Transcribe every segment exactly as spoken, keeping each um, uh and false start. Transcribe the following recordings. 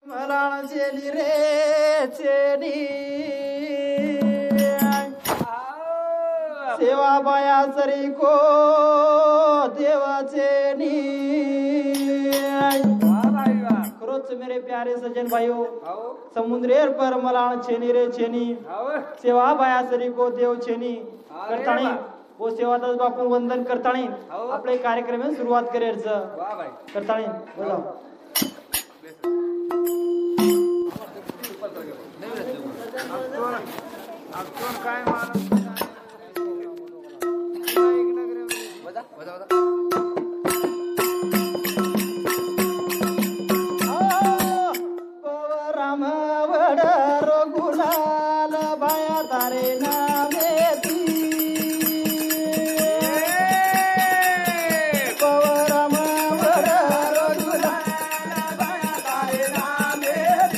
मलाण चेली रे चेली सेवा बाया सरी को देवाचे नी खरोच मेरे प्यारे सज्जन भाइयों समुद्रेर पर मलाण छेनी रे छेनी सेवा बाया सरी को देव छेनी करताणी वो सेवादास बापू वंदन करताणी आपले कार्यक्रम सुरुवात करेच करताणी बोला काय राम वड रघुलाल बाया तारे नामे राम वड रघुलाल बाया तारे नामे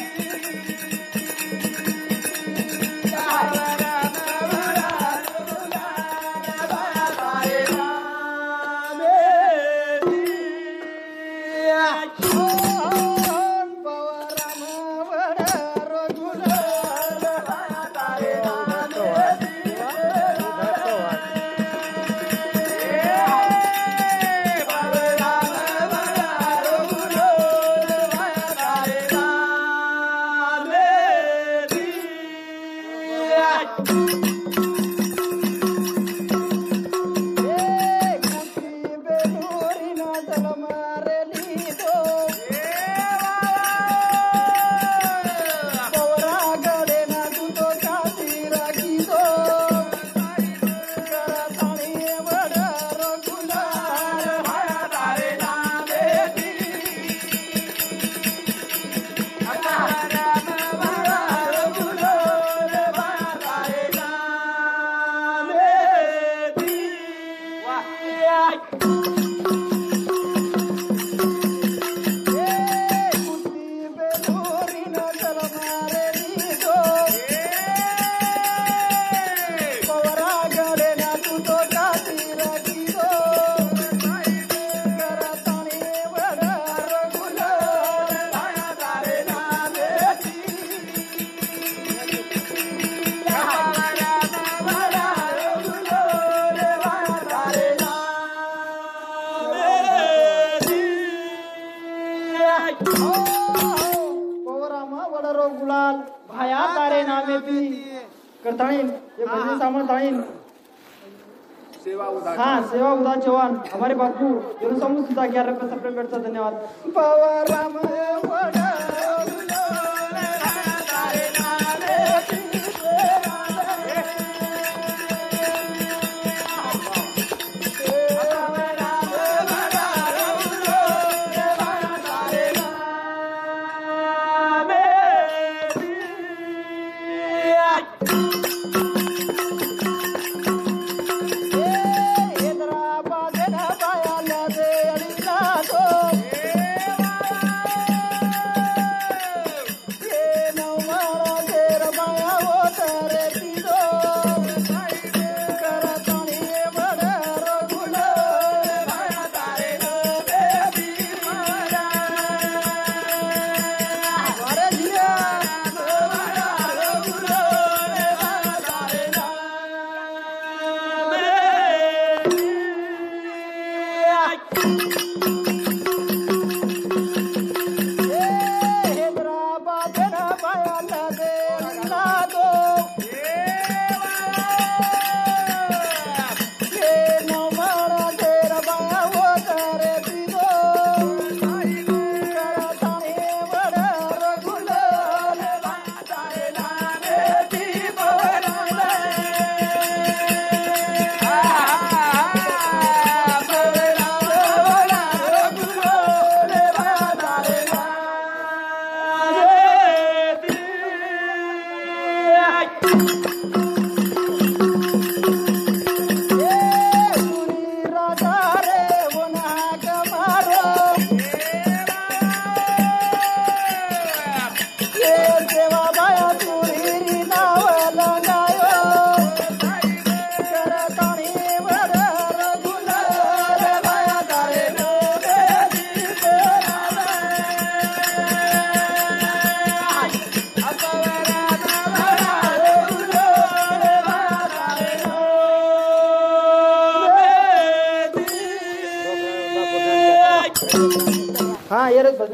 गुलाल भाया तारे नामे पी करताणीन ये भजन सामन ताणीन सेवा उदा हाँ सेवा उदा चौहान हमारे बापू ये समूह सुधा ग्यारह रुपये सप्रे बैठता धन्यवाद बाबा राम वडा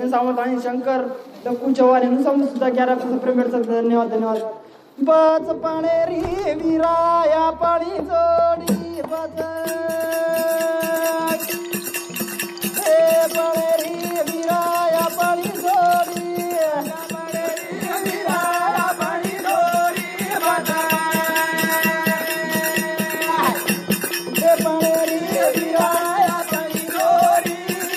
सचिन सावंत आणि शंकर लक्कू चव्हाण यांनी समोर सुद्धा ग्यारा पैसा प्रेम भेटतात धन्यवाद धन्यवाद बच पाणेरी विराया पाणी जोडी बच हे पाणेरी विराया पाणी जोडी विराया पाणी जोडी बच हे पाणेरी विराया पाणी जोडी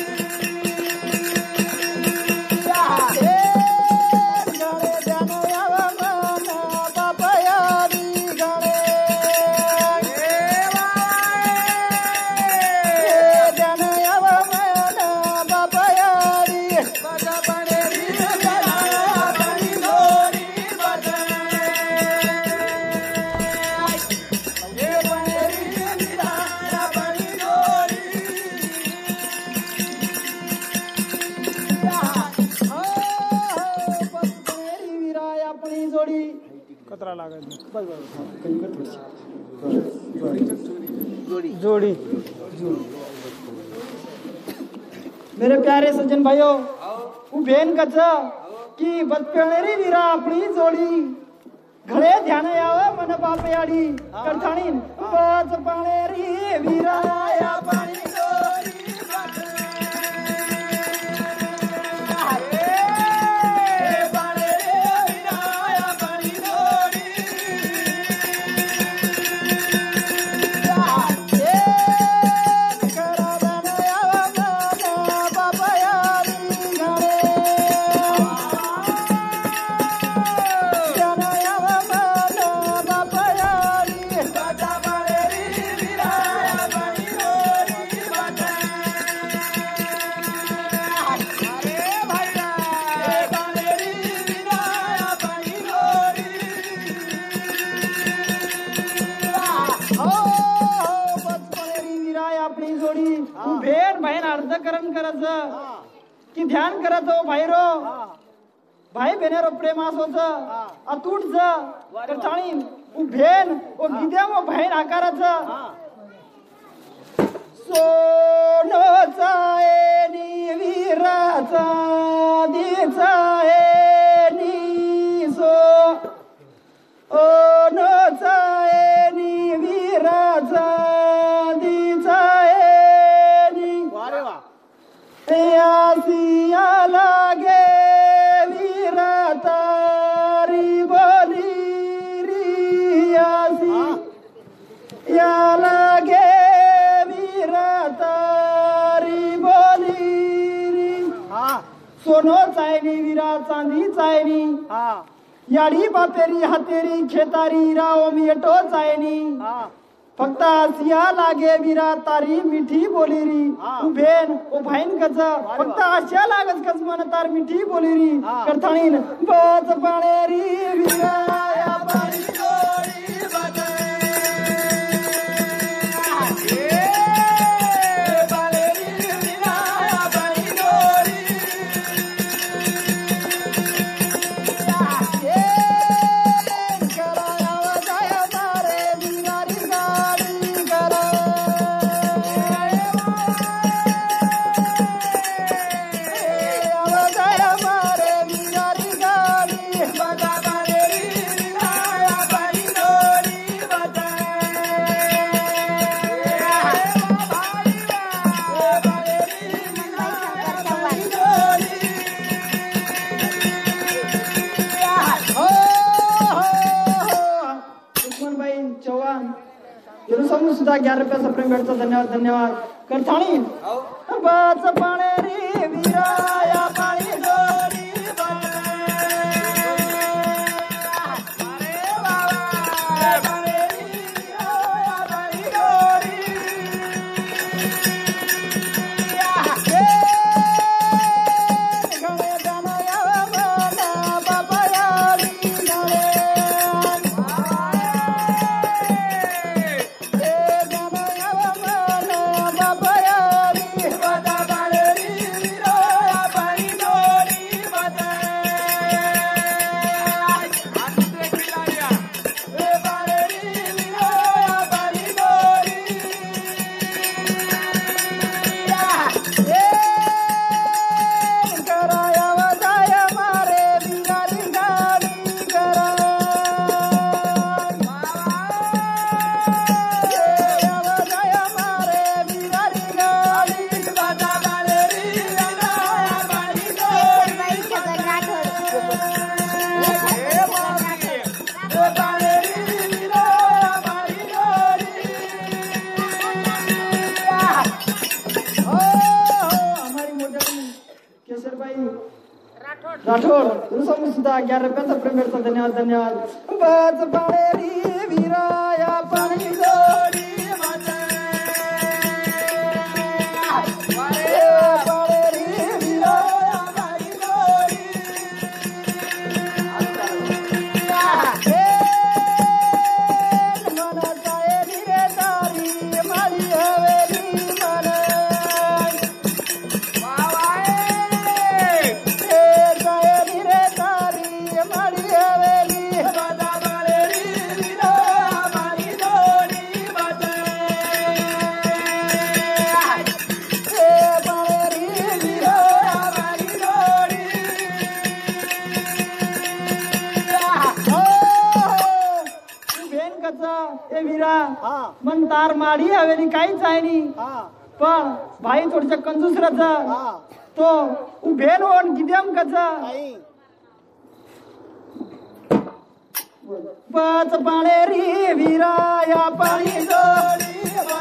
कतरा जोड़ी जोड़ी मेरे प्यारे सज्जन भाइयों उभेन कच की बचपनेरी वीरा अपनी जोड़ी घरे ध्यान याव मन बापयाडी करथाणी बचपनेरी वीरा अपनी जोड़ी की ध्यान करत हो भाईरो भाई बहनेरो प्रेम असोच अतूट ज करताणी उभेन ओ विद्या मो बहीण आकाराच सोनो चायनी वीराचा दिचा नी सो ओ नो चायनी वीराचा दिचा नी वारे वा सिया लागे वीरा तारी बोली रियासी या लागे वीरा तारी बोली सोनो चायनी वीरा चांदी चायनी याडी बापेरी हातेरी खेतारी राव मियटो चायनी फक्त आसिया लागे वीरा तारी मिठी बोलीरी उभेन ओ भाईन कच फक्त आसिया लागत कच मन तार मिठी बोलीरी करथाणीन बच पाणेरी वीरा या पाणी जोडी बच सुद्धा ग्यारह रुपया सप्रेम भेटतो धन्यवाद धन्यवाद करथाणी बच पाणेरी वीरा या पाणी जोडी Bye. जोड सुद्धा अग्यार रुपयाचा प्रेमेरचा धन्यवाद धन्यवाद बच पाणेरी विराया पाणी जोडी मन तार माडी हवेली काहीच आहे नी पण भाई थोडस कंजूस राहता तो उभेन होऊन किद्याम कचा बच पाणेरी विराया पाणी जोडी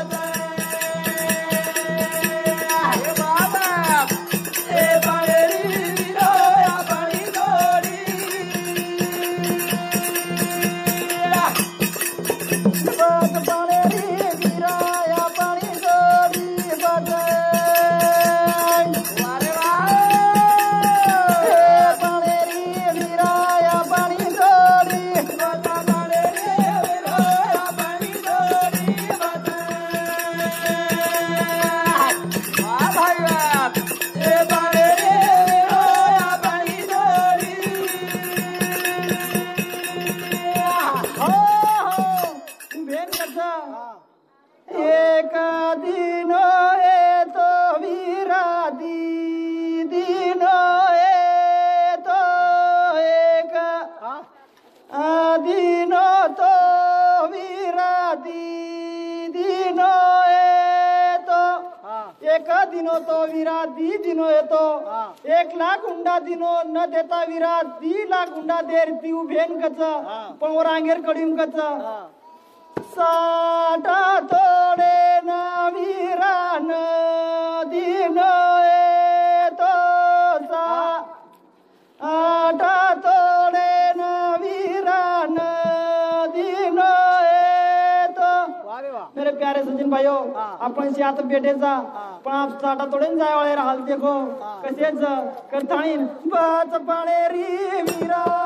दिनो तो विराट दी दिनो येतो एक लाख हुंडा दिनो न देता विराट दी लाख हुंडा देर ती उभेन कच पण वर अंगेर कडीम कच साठा तोडे न विरान दिनो येतो सा आठा तोडे न विरान दिनो येतो मेरे प्यारे सचिन भाइयों आपण से आता भेटेचा पण आप साठा तोडेन जाय वाळे राहल देखो कसेच करताळीन बच पाणेरी विरा